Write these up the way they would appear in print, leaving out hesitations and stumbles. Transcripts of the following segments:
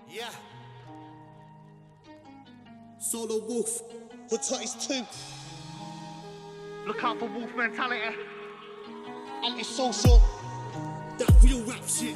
Yeah. Solo Wolf. Hood Totties 2. Look out for wolf mentality. Anti-social. That real rap shit.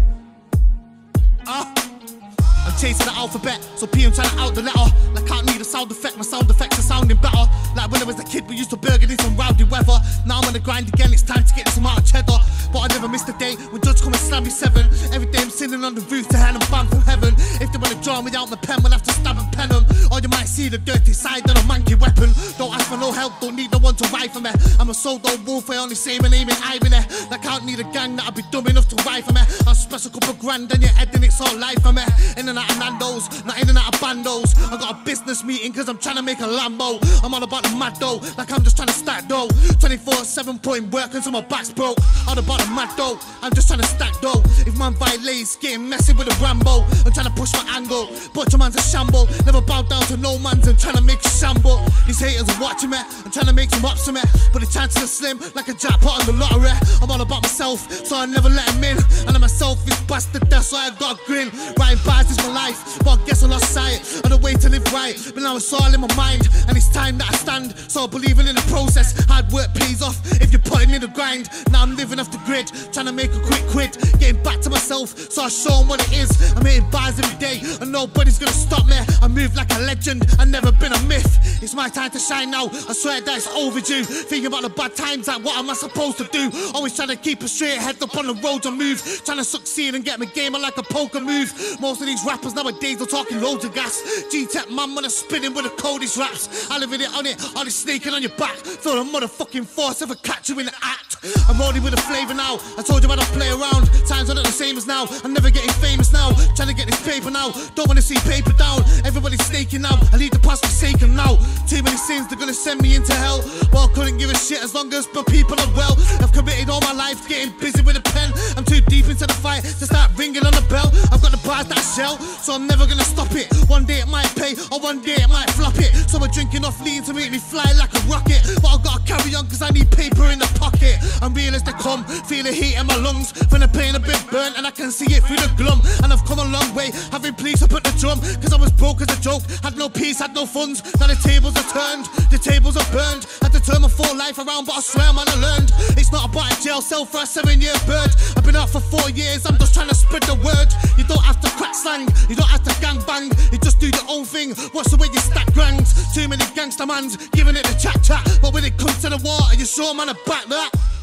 I'm chasing the alphabet, so P I'm trying to out the letter. Like I can't need a sound effect, my sound effects are sounding better. Like when I was a kid, we used to burger in some rowdy weather. Now I'm on the grind again, it's time to get this amount of cheddar. But I never missed a day when Judge come and slam me 7. Every day I'm sitting on the roof to hell and banned from heaven. If they wanna draw me out my pen, we'll have to stab and pen them. Or you might see the dirty side of a manky weapon. Don't ask for no help, don't need no one to ride for me. I'm a solo wolf, I only say my name and I be there. Like I don't need a gang that'll be dumb enough to ride for me. I'll special couple grand and your head and it's all life for me. In and out of Nando's, not in and out of bandos. I got a business meeting cause I'm trying to make a Lambo. I'm all about the mad dough, like I'm just trying to stack dough. 24/7 putting work until my back's broke. All about the mad dough, I'm just trying to stack dough. If man violates, getting messy with a Rambo. I'm trying to push my angle, but your man's a shamble. Never bow down to no man's, I'm trying to make a shamble. These haters are watching me, I'm trying to make some ups to me. But the chances are slim, like a jackpot on the lottery. I'm all about myself, so I never let him in. And I'm a selfish bastard, that's why I got a grin. Writing bars is my life, but I guess I lost sight of the way to live right. But now it's all in my mind, and it's time that I stand. So I'm believing in the process, hard work pays off if you're putting in the grind. Now I'm living off the grid, trying to make a quick quid. Getting back to myself, so I show them what it is. I'm hitting bars every day, and nobody's gonna stop me. I move like a legend, I've never been a myth. It's my time to shine now, I swear that it's overdue. Thinking about the bad times, like what am I supposed to do? Always trying to keep a straight head up on the road to move. Trying to succeed and get my game on like a poker move. Most of these rappers nowadays are talking loads of gas. G-Tech man when I'm spinning with the coldest raps. I live in it on it, all this snaking on your back. Feel the motherfucking force if I catch you in the act. I'm rolling with a flavour now, I told you I don't play around. Times are not the same as now, I'm never getting famous now. Trying to get this paper now, don't wanna see paper down. Everybody's snaking now, I leave the past forsaken now. Too many sins, they're gonna send me into hell. Well, I couldn't give a shit as long as my people are well. I've committed all my life getting busy with a pen. I'm too deep into the fight to start ringing on the bell. I've got the bars that shell, so I'm never gonna stop it. One day it might pay, or one day it might flop it. So I'm drinking off lean to make me fly like a rocket. But I've gotta carry on cause I need paper in the pocket. I'm real as they come, feel the heat in my lungs. From the pain I've been burnt and I can see it through the glum. And I've come a long way, having police up at the drum. Cause I was broke as a joke, had no peace, had no funds. Now the tables are turned, the tables are burned. Had to turn my full life around, but I swear man I learned. It's not about a jail cell for a 7-year bird. I've been out for 4 years, I'm just trying to spread the word. You don't have to crack slang, you don't have to gang bang. You just do your own thing, watch the way you stack grands. Too many gangster mans, giving it the chat. But when it comes to the water, you sure man I back that.